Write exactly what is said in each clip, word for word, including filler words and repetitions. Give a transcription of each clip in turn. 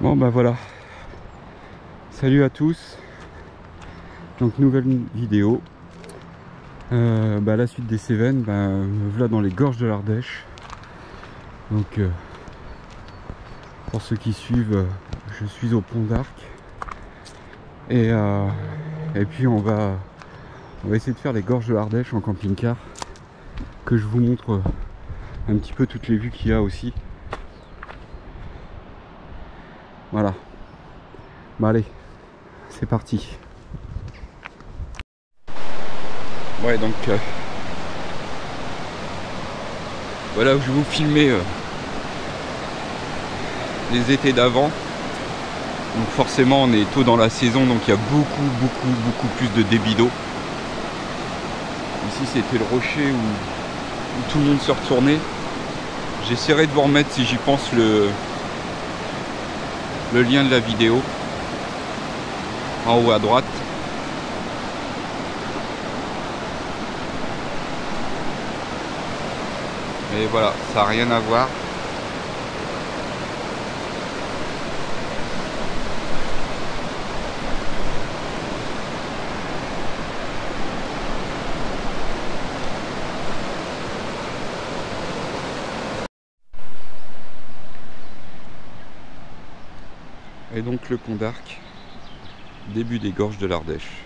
Bon bah voilà, salut à tous. Donc nouvelle vidéo, euh, bah, la suite des Cévennes, bah, me voilà dans les gorges de l'Ardèche. Donc euh, pour ceux qui suivent, euh, je suis au Pont d'Arc et, euh, et puis on va, on va essayer de faire les gorges de l'Ardèche en camping-car, que je vous montre euh, un petit peu toutes les vues qu'il y a aussi. Voilà, bah allez, c'est parti. Ouais, donc euh, voilà où je vais vous filmer euh, les étés d'avant. Donc forcément on est tôt dans la saison, donc il y a beaucoup beaucoup beaucoup plus de débit d'eau. Ici c'était le rocher où, où tout le monde se retournait. J'essaierai de vous remettre, si j'y pense, le, le lien de la vidéo en haut à droite. Et voilà, ça n'a rien à voir. Et donc le Pont d'Arc, début des gorges de l'Ardèche.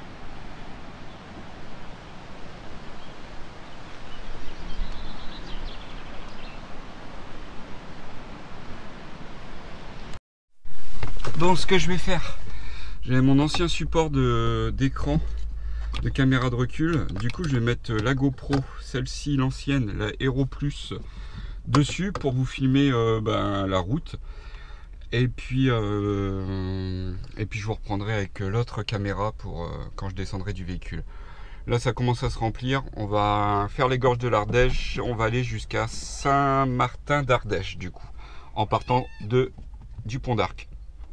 Bon, ce que je vais faire, j'ai mon ancien support de d'écran, de caméra de recul. Du coup, je vais mettre la GoPro, celle-ci, l'ancienne, la Hero Plus, dessus pour vous filmer euh, ben, la route. Et puis, euh, et puis je vous reprendrai avec l'autre caméra pour euh, quand je descendrai du véhicule. Là, ça commence à se remplir. On va faire les gorges de l'Ardèche. On va aller jusqu'à Saint-Martin d'Ardèche, du coup, en partant de, du Pont d'Arc.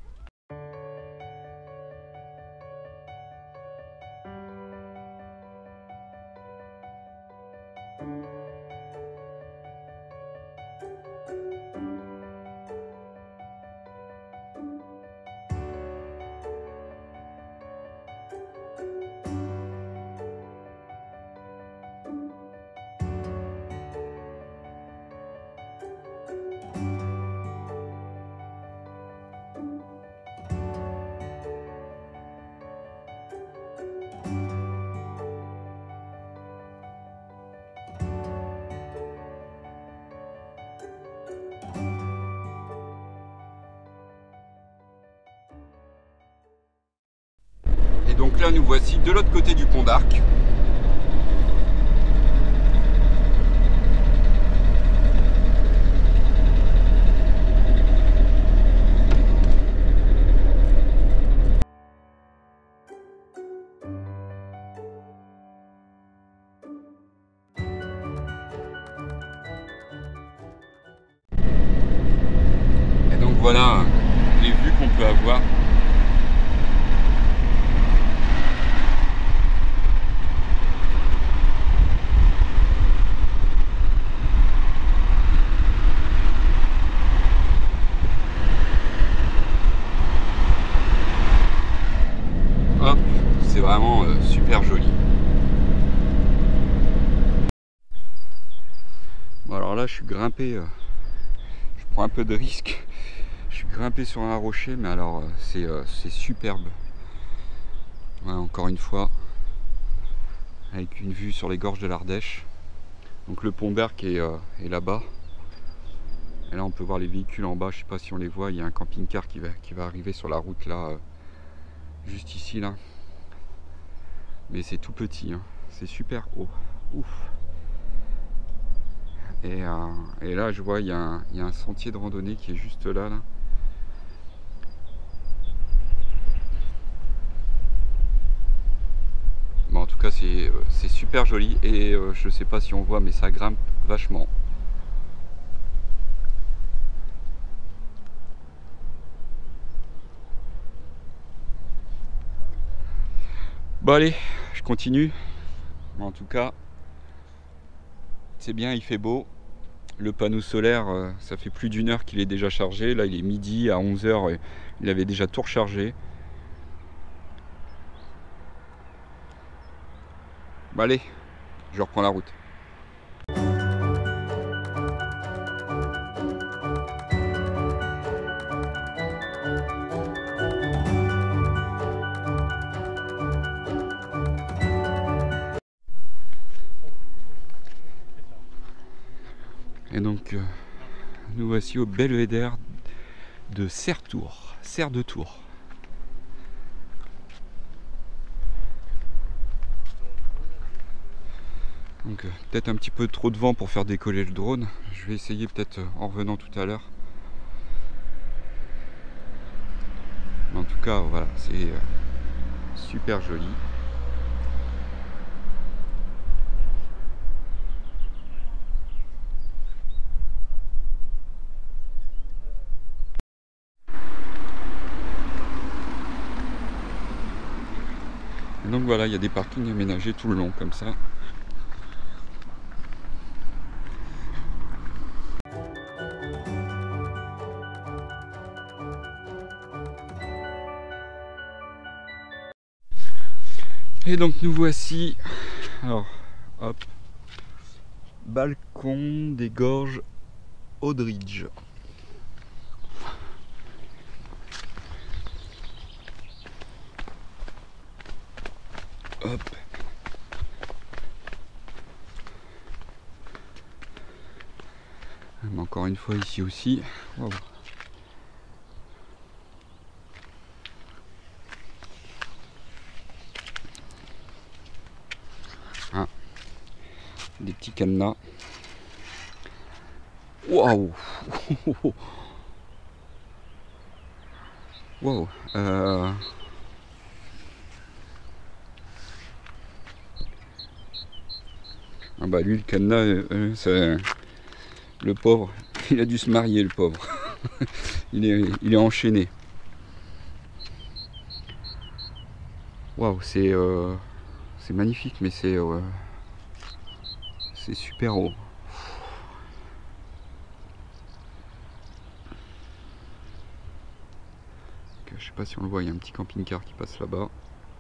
Et donc là, nous voici de l'autre côté du Pont d'Arc. Et donc voilà les vues qu'on peut avoir. C'est vraiment euh, super joli. Bon, alors là je suis grimpé, euh, je prends un peu de risque. Je suis grimpé sur un rocher, mais alors euh, c'est euh, c'est superbe. Ouais, encore une fois, avec une vue sur les gorges de l'Ardèche. Donc le Pont d'Arc est, euh, est là-bas. Et là on peut voir les véhicules en bas, je sais pas si on les voit, il y a un camping-car qui va, qui va arriver sur la route là, euh, juste ici là. Mais c'est tout petit, hein. C'est super haut. Ouf. Et, euh, et là je vois il y, y a un sentier de randonnée qui est juste là, là. Bon, en tout cas c'est c'est super joli et euh, je sais pas si on voit mais ça grimpe vachement. Bon allez, je continue. En tout cas, c'est bien, il fait beau. le panneau solaire, euh, ça fait plus d'une heure qu'il est déjà chargé. Là il est midi, à onze heures, il avait déjà tout rechargé. Bon allez, je reprends la route. Et donc euh, nous voici au belvédère de Serre-Tours, Serre de Tours. Donc euh, peut-être un petit peu trop de vent pour faire décoller le drone. Je vais essayer peut-être euh, en revenant tout à l'heure. En tout cas voilà, c'est euh, super joli. Et donc voilà, il y a des parkings aménagés tout le long comme ça. Et donc nous voici, alors hop, balcon des gorges Audridge. Hop. Mais encore une fois ici aussi. Wow. Ah. Des petits cadenas. Waouh. Waouh. Euh... Ah bah lui le cadenas, euh, c'est... le pauvre, il a dû se marier le pauvre. il, est, il est enchaîné. Waouh, c'est euh, c'est magnifique, mais c'est euh, c'est super haut. Donc, je sais pas si on le voit, il y a un petit camping-car qui passe là-bas.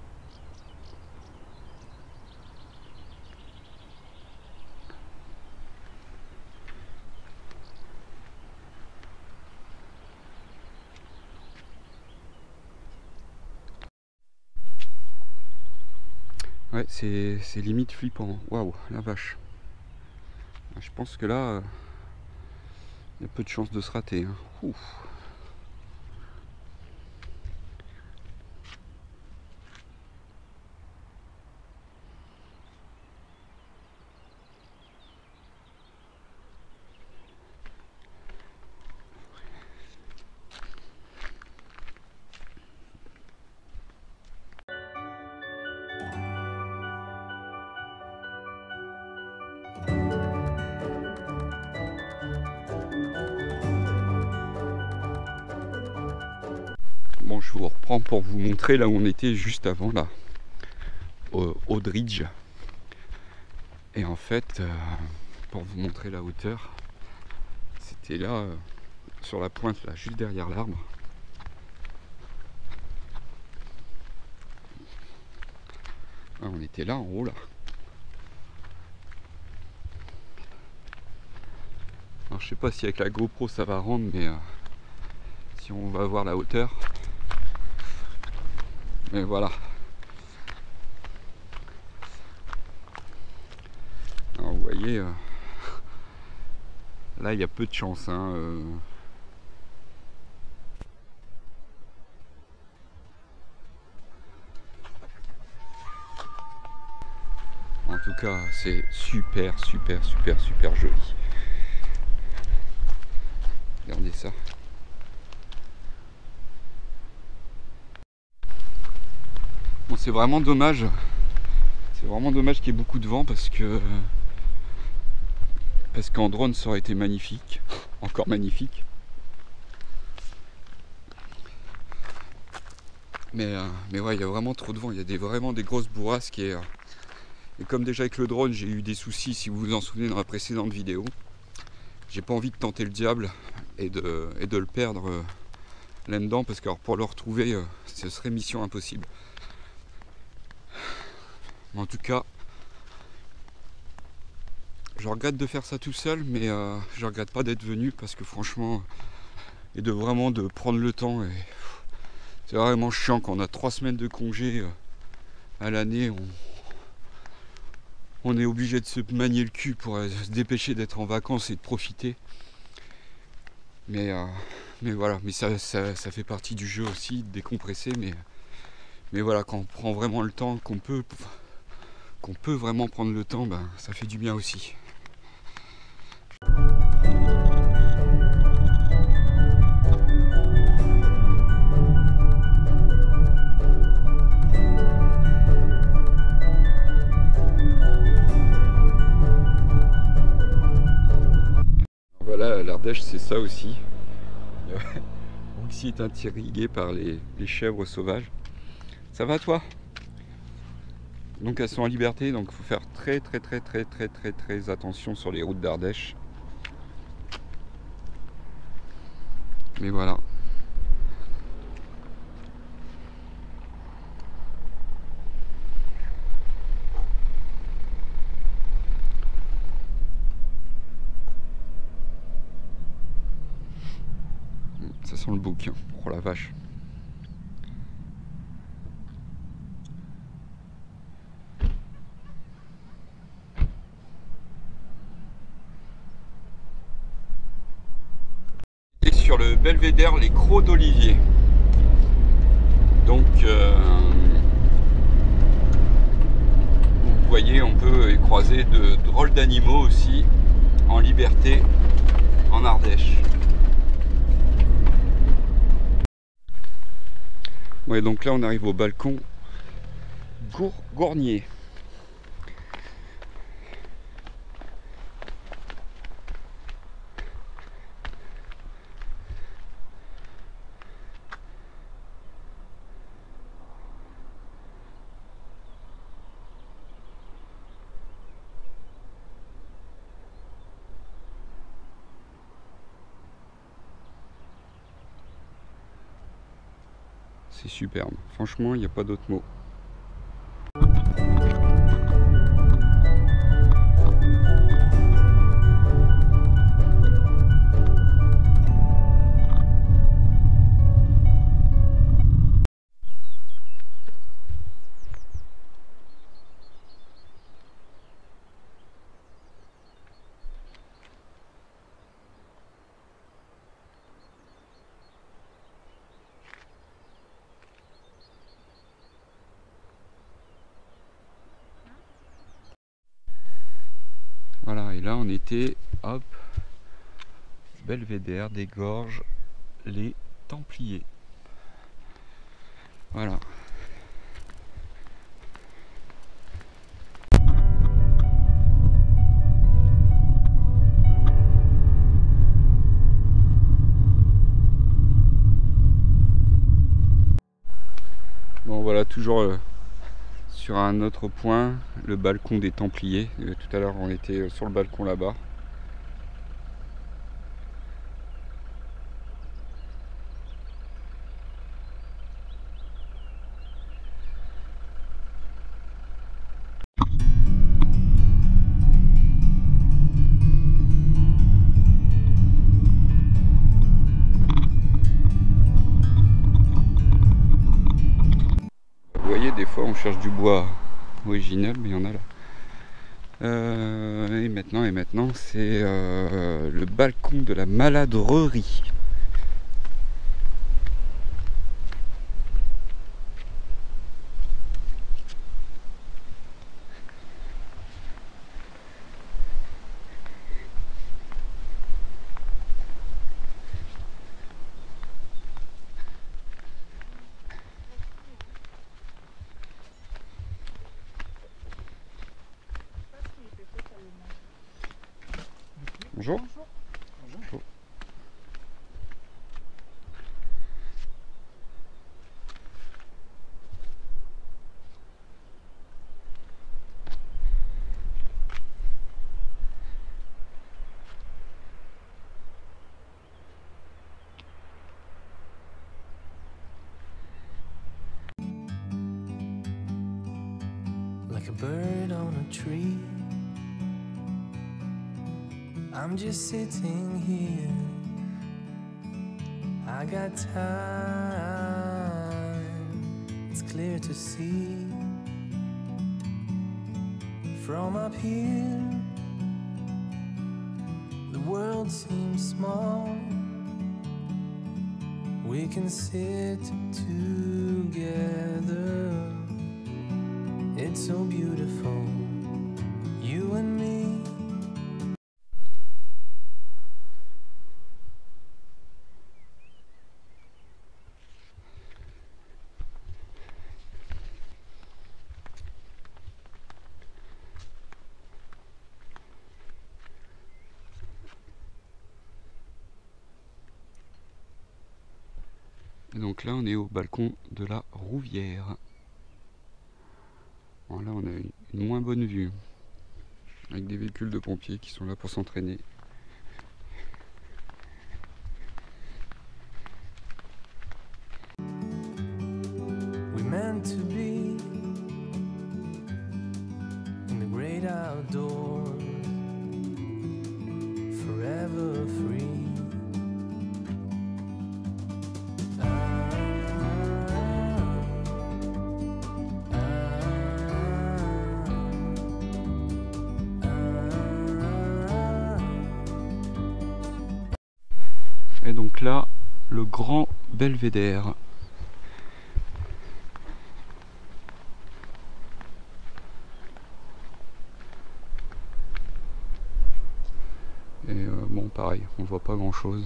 Ouais, c'est limite flippant. Waouh, la vache. Je pense que là, il y a peu de chances de se rater. Hein. Ouf. Bon, je vous reprends pour vous montrer là où on était juste avant, là, au Audridge. Et en fait, euh, pour vous montrer la hauteur, c'était là, euh, sur la pointe, là, juste derrière l'arbre. Ah, on était là, en haut, là. Alors, je sais pas si avec la GoPro ça va rendre, mais euh, si on va voir la hauteur. Mais voilà. Alors vous voyez, euh, là il y a peu de chance. Hein, euh. En tout cas, c'est super, super, super, super joli. Regardez ça. Bon, c'est vraiment dommage. C'est vraiment dommage qu'il y ait beaucoup de vent parce que parce qu'en drone ça aurait été magnifique, encore magnifique. Mais euh, mais ouais, il y a vraiment trop de vent. Il y a des, vraiment des grosses bourrasques et, euh, et comme déjà avec le drone j'ai eu des soucis, si vous vous en souvenez dans la précédente vidéo. j'ai pas envie de tenter le diable et de, et de le perdre euh, là-dedans, parce que alors, pour le retrouver, euh, ce serait mission impossible. Mais en tout cas, je regrette de faire ça tout seul, mais euh, je regrette pas d'être venu, parce que franchement, et de vraiment de prendre le temps. Et c'est vraiment chiant quand on a trois semaines de congé euh, à l'année, on, on est obligé de se manier le cul pour euh, se dépêcher d'être en vacances et de profiter. Mais, euh, mais voilà, mais ça, ça, ça fait partie du jeu aussi, de décompresser. Mais, mais voilà, quand on prend vraiment le temps, qu'on peut, qu'on peut vraiment prendre le temps, ben, ça fait du bien aussi. Voilà, l'Ardèche c'est ça aussi. Roxy est intriguée par les, les chèvres sauvages. Ça va toi? Donc elles sont en liberté, donc il faut faire très très très très très très très attention sur les routes d'Ardèche. Mais voilà. Ça sent le bouquin. Oh la vache. Et sur le belvédère, les crocs d'Olivier. Donc euh, vous voyez, on peut y croiser de drôles d'animaux aussi en liberté en Ardèche. Ouais, donc là on arrive au balcon Gour Gournier. C'est superbe, franchement il n'y a pas d'autre mot. Voilà, et là on était, hop, belvédère des gorges, les Templiers. Voilà. Bon voilà, toujours euh, sur un autre point, le balcon des Templiers. Euh, tout à l'heure on était sur le balcon là-bas. Vous voyez, des fois on cherche du bois original, mais il y en a là. Euh, et maintenant, et maintenant, c'est euh, le balcon de la maladrerie. Bonjour. Bonjour. Bonjour. a bird on a tree. I'm just sitting here. I got time. It's clear to see from up here. The world seems small. We can sit together. It's so beautiful, you and me. Et donc là on est au balcon de la Rouvière. Bon, là on a une, une moins bonne vue, avec des véhicules de pompiers qui sont là pour s'entraîner. We meant to be in the great outdoors, forever free. Et donc là, le grand belvédère. Et euh, bon, pareil, on voit pas grand chose.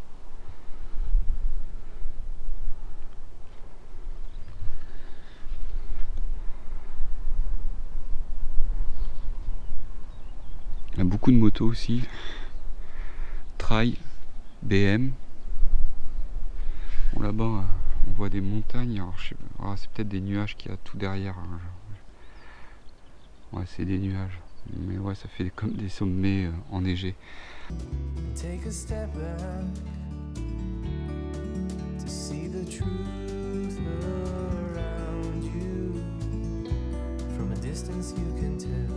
Il y a beaucoup de motos aussi. Trail. B M. Bon, là-bas, on voit des montagnes. Alors, je sais, ah, c'est peut-être des nuages qu'il y a tout derrière. Hein. Ouais, c'est des nuages. Mais ouais, ça fait comme des sommets euh, enneigés. Take a step back to see the truth around you. From a distance you can tell.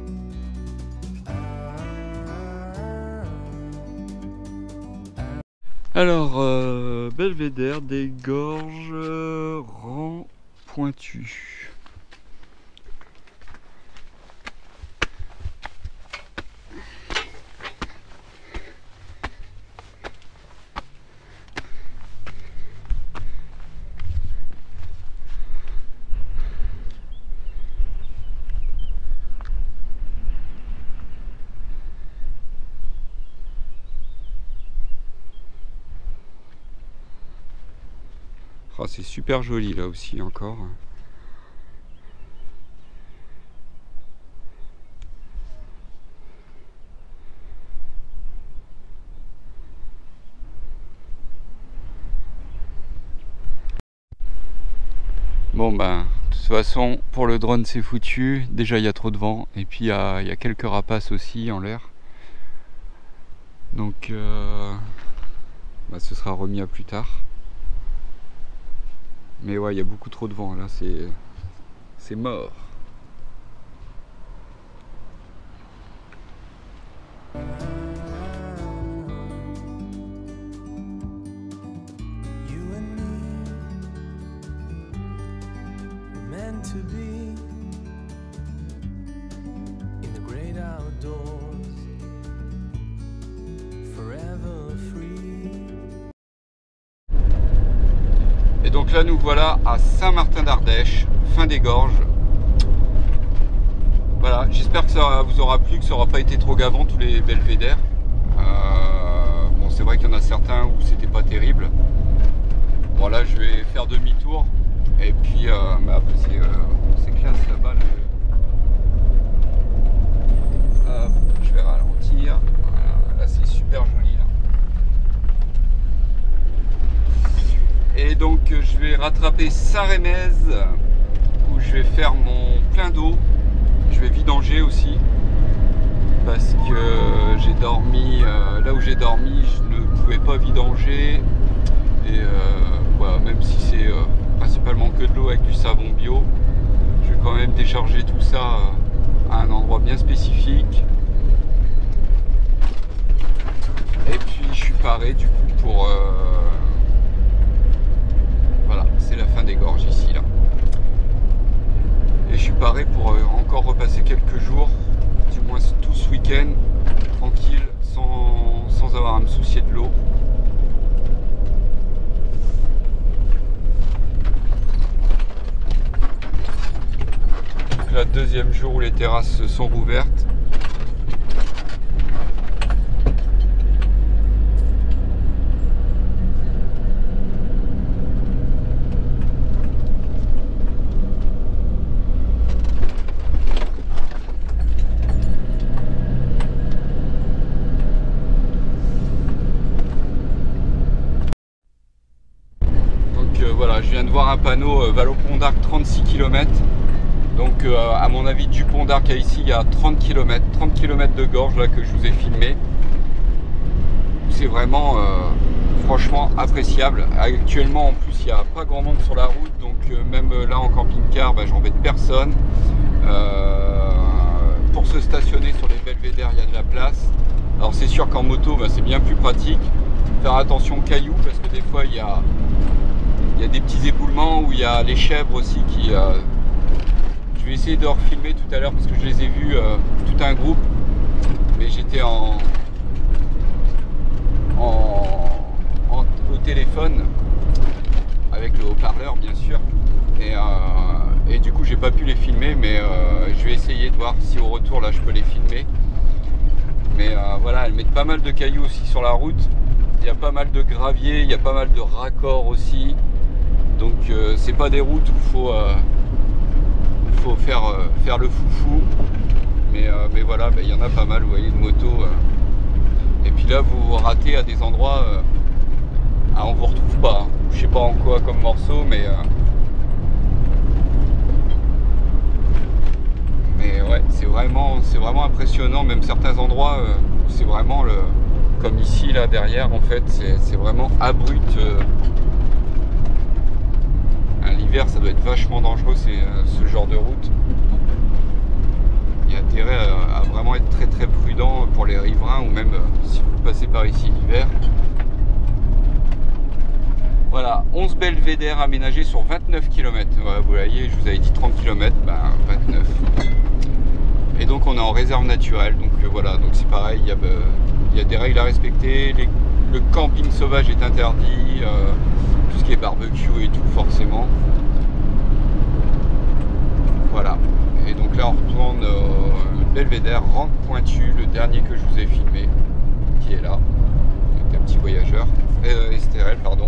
Alors, euh, belvédère des gorges euh, rang pointu. Oh, c'est super joli là aussi encore. Bon ben, de toute façon pour le drone c'est foutu. Déjà il y a trop de vent et puis il y a, il y a quelques rapaces aussi en l'air. Donc euh, bah, ce sera remis à plus tard. Mais ouais, il y a beaucoup trop de vent là, c'est c'est mort. You and me were meant to be in the great outdoors, forever free. Et donc là nous voilà à Saint-Martin-d'Ardèche, fin des gorges. Voilà, j'espère que ça vous aura plu, que ça n'aura pas été trop gavant tous les belvédères. Euh, bon, c'est vrai qu'il y en a certains où c'était pas terrible. Bon là je vais faire demi-tour et puis euh, bah, après c'est euh, classe là-bas. Là. Hop, je vais ralentir. Voilà, là c'est super joli là. Et donc je vais rattraper Saint-Rémez où je vais faire mon plein d'eau. Je vais vidanger aussi parce que j'ai dormi euh, là où j'ai dormi, je ne pouvais pas vidanger et euh, voilà, même si c'est euh, principalement que de l'eau avec du savon bio, Je vais quand même décharger tout ça à un endroit bien spécifique. Et puis je suis paré du coup pour... Euh... Voilà, c'est la fin des gorges ici là. Et je suis paré pour euh, encore repasser quelques jours, du moins tout ce week-end, tranquille, sans, sans avoir à me soucier de l'eau. Donc là, deuxième jour où les terrasses sont rouvertes. Voilà, je viens de voir un panneau euh, Vallon Pont d'Arc trente-six kilomètres. Donc euh, à mon avis du Pont d'Arc à ici il y a trente kilomètres, trente kilomètres de gorge là que je vous ai filmé. C'est vraiment euh, franchement appréciable. Actuellement en plus il n'y a pas grand monde sur la route, donc euh, même là en camping-car bah, j'embête personne. Euh, pour se stationner sur les belvédères il y a de la place. Alors c'est sûr qu'en moto bah, c'est bien plus pratique. Faire attention aux cailloux parce que des fois il y a Il y a des petits éboulements où il y a les chèvres aussi qui... Euh, je vais essayer de refilmer tout à l'heure parce que je les ai vus euh, tout un groupe. Mais j'étais en, en, en... au téléphone avec le haut-parleur bien sûr. Et, euh, et du coup j'ai pas pu les filmer, mais euh, je vais essayer de voir si au retour là je peux les filmer. Mais euh, voilà, elles mettent pas mal de cailloux aussi sur la route. Il y a pas mal de gravier, il y a pas mal de raccords aussi. Donc euh, c'est pas des routes où il faut, euh, faut faire, euh, faire le foufou. Mais, euh, mais voilà, il bah, y en a pas mal, vous voyez, de motos. Euh. Et puis là, vous vous ratez à des endroits, euh, ah, on vous retrouve pas. Hein. Je sais pas en quoi comme morceau, mais... Euh, mais ouais, c'est vraiment, c'est vraiment impressionnant. Même certains endroits, euh, c'est vraiment le... Comme ici, là, derrière, en fait, c'est vraiment abrupt. Euh, L'hiver ça doit être vachement dangereux c'est, euh, ce genre de route. Il y a intérêt à, à vraiment être très très prudent pour les riverains ou même euh, si vous passez par ici l'hiver. Voilà, onze belvédères aménagés sur vingt-neuf kilomètres. Voilà, vous voyez, je vous avais dit trente kilomètres, ben vingt-neuf. Et donc on est en réserve naturelle, donc euh, voilà, donc c'est pareil, il y, a, euh, il y a des règles à respecter. Les, le camping sauvage est interdit. Euh, tout ce qui est barbecue et tout forcément. Voilà. Et donc là on retourne au belvédère Ranque Pointue, le dernier que je vous ai filmé, qui est là. Donc un petit voyageur. Euh, Estérel, pardon.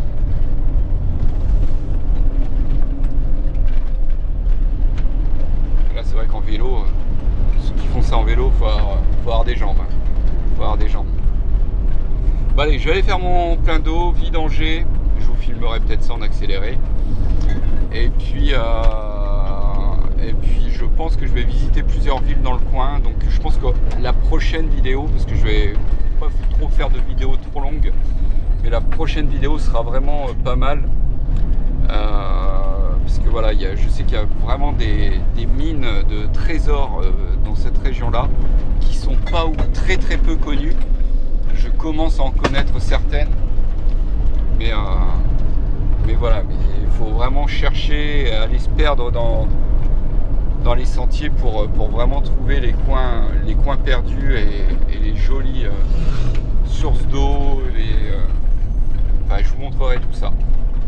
Là c'est vrai qu'en vélo, ceux qui font ça en vélo, faut avoir, faut avoir des jambes. Hein. Faut avoir des jambes. Bon allez, je vais aller faire mon plein d'eau, vidanger. Je vous filmerai peut-être ça en accéléré. Et puis, euh, et puis je pense que je vais visiter plusieurs villes dans le coin. Donc je pense que la prochaine vidéo, parce que je vais pas trop faire de vidéos trop longues, mais la prochaine vidéo sera vraiment pas mal. Euh, parce que voilà, il y a, je sais qu'il y a vraiment des, des mines de trésors euh, dans cette région-là qui sont pas ou très très peu connues. Je commence à en connaître certaines. Mais, euh, mais voilà, mais il faut vraiment chercher, aller se perdre dans, dans les sentiers pour, pour vraiment trouver les coins, les coins perdus et, et les jolies euh, sources d'eau. Euh, enfin, je vous montrerai tout ça.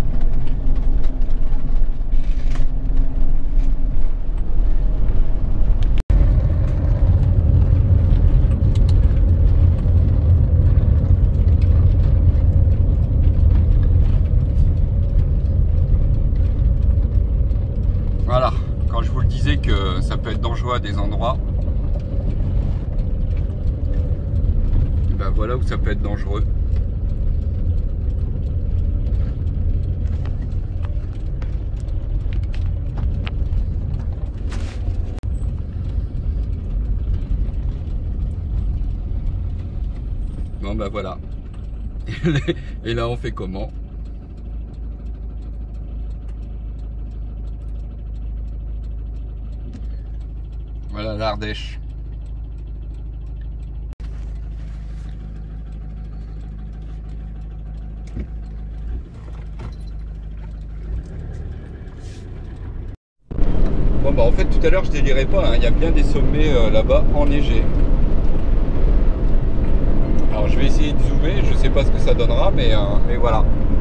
Voilà, quand je vous le disais que ça peut être dangereux à des endroits, et ben voilà où ça peut être dangereux. Bon ben voilà. Et là on fait comment ? Voilà l'Ardèche. Bon bah en fait tout à l'heure je délirais pas, hein. Il y a bien des sommets euh, là-bas enneigés. Alors je vais essayer de zoomer, je sais pas ce que ça donnera, mais, euh, mais voilà.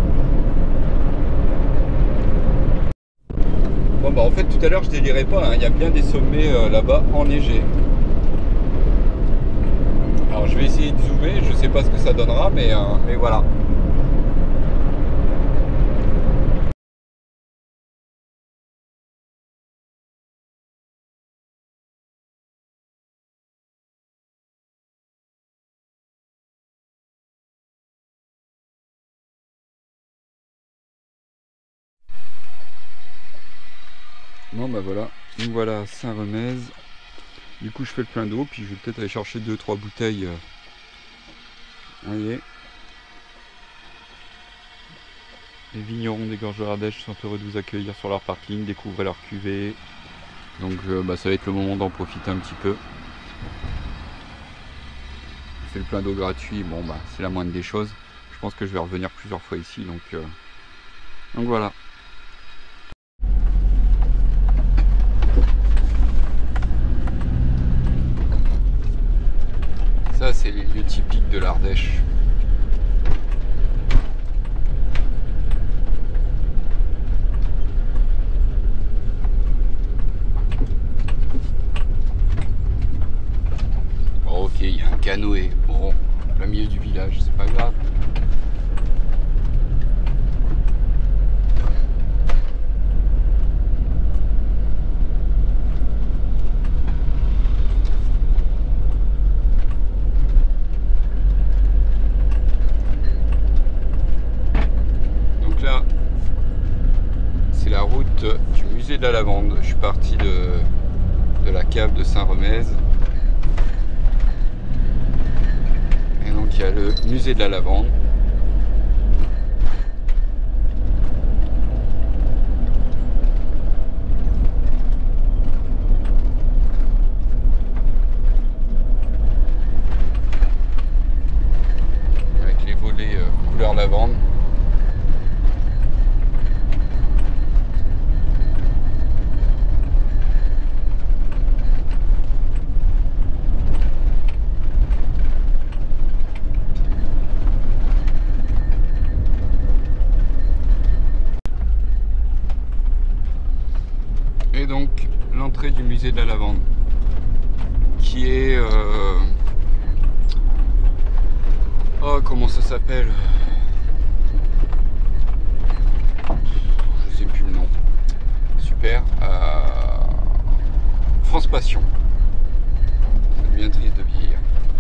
Bon bah en fait tout à l'heure je délirais pas, hein. Il y a bien des sommets euh, là-bas enneigés. Alors je vais essayer de zoomer, je sais pas ce que ça donnera, mais, euh, mais voilà. Bon bah voilà, nous voilà à Saint-Remez. Du coup je fais le plein d'eau, puis je vais peut-être aller chercher deux trois bouteilles. Euh... Vous voyez. Les vignerons des Gorges de l'Ardèche sont heureux de vous accueillir sur leur parking, découvrez leur cuvée. Donc euh, bah, ça va être le moment d'en profiter un petit peu. Je fais le plein d'eau gratuit, bon bah c'est la moindre des choses. Je pense que je vais revenir plusieurs fois ici, donc, euh... donc voilà. Ça c'est les lieux typiques de l'Ardèche. Ok, il y a un canoë, bon, au milieu du village, c'est pas grave. Donc là, c'est la route du musée de la Lavande. Je suis parti de, de la cave de Saint-Remez. Il y a le musée de la Lavande. Avec les volets euh, couleur lavande. Et donc l'entrée du musée de la Lavande, qui est euh... oh comment ça s'appelle, je sais plus le nom. Super. euh... France Passion. Ça devient triste de vieillir.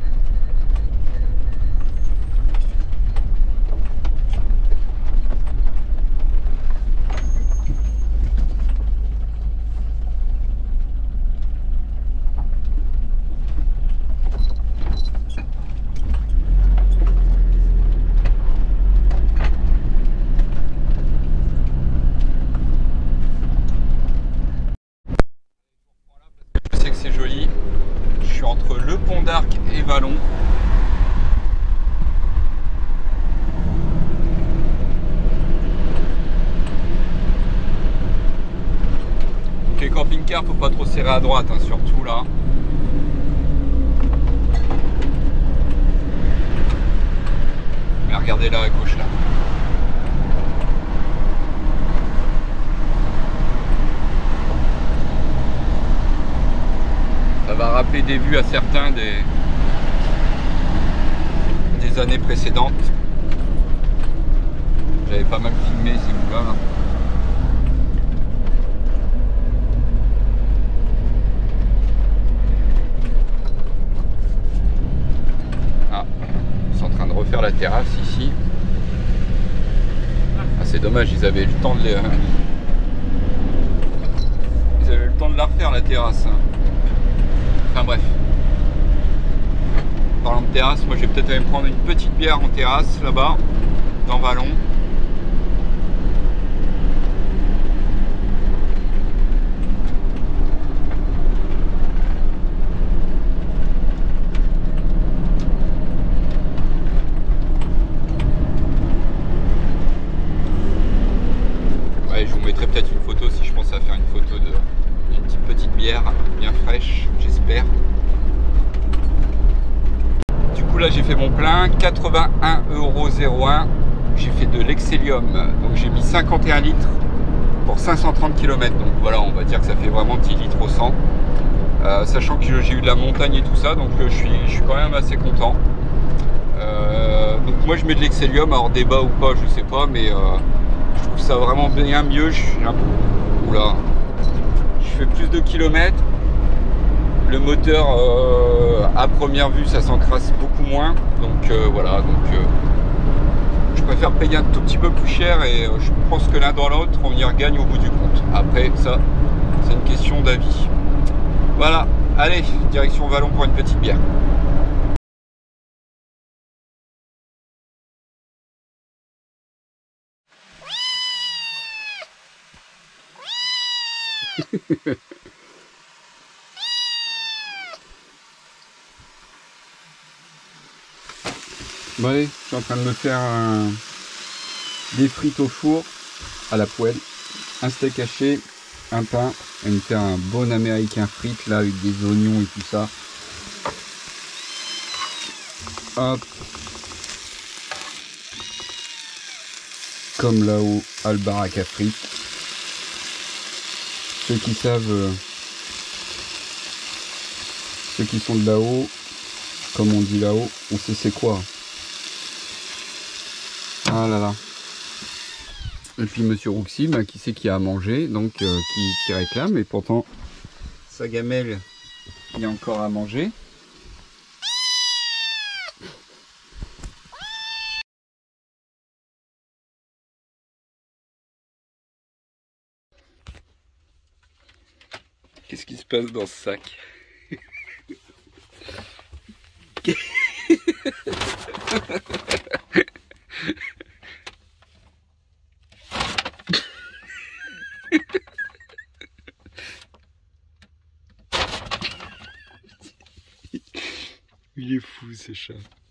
C'est joli. Je suis entre le pont d'Arc et Vallon. Donc les camping-cars, faut pas trop serrer à droite, hein, surtout là. Mais regardez là à gauche là. Ça va rappeler des vues à certains des, des années précédentes. J'avais pas mal filmé ces bouts-là. Là. Ah, ils sont en train de refaire la terrasse ici. Ah, c'est dommage, ils avaient le temps de les... Ils avaient le temps de la refaire la terrasse. Enfin bref. Parlant de terrasse, moi je vais peut-être aller me prendre une petite bière en terrasse là-bas, dans Vallon. plein, quatre-vingt-un euros zéro un. J'ai fait de l'excellium, donc j'ai mis cinquante et un litres pour cinq cent trente kilomètres. Donc voilà, on va dire que ça fait vraiment dix litres au cent. Euh, sachant que j'ai eu de la montagne et tout ça, donc euh, je, suis, je suis quand même assez content. Euh, donc moi je mets de l'excellium, alors débat ou pas, je sais pas, mais euh, je trouve ça vraiment bien mieux. Je suis un peu... Oula. Je fais plus de kilomètres. Le moteur, euh, à première vue, ça s'encrasse beaucoup moins. Donc euh, voilà, donc euh, je préfère payer un tout petit peu plus cher et euh, je pense que l'un dans l'autre, on y regagne au bout du compte. Après, ça, c'est une question d'avis. Voilà, allez, direction Vallon pour une petite bière. Bon allez, je suis en train de me faire un... des frites au four à la poêle, un steak haché, un pain, et me faire un bon américain frites là avec des oignons et tout ça. Hop. Comme là-haut à le baraque à frites. Ceux qui savent, euh, ceux qui sont de là-haut, comme on dit là-haut, on sait c'est quoi. Ah là là. Et puis monsieur Rouxy, bah, qui c'est qui a à manger, donc euh, qui, qui réclame, et pourtant sa gamelle, il y a encore à manger. Qu'est-ce qui se passe dans ce sac? Il est fou ce chat.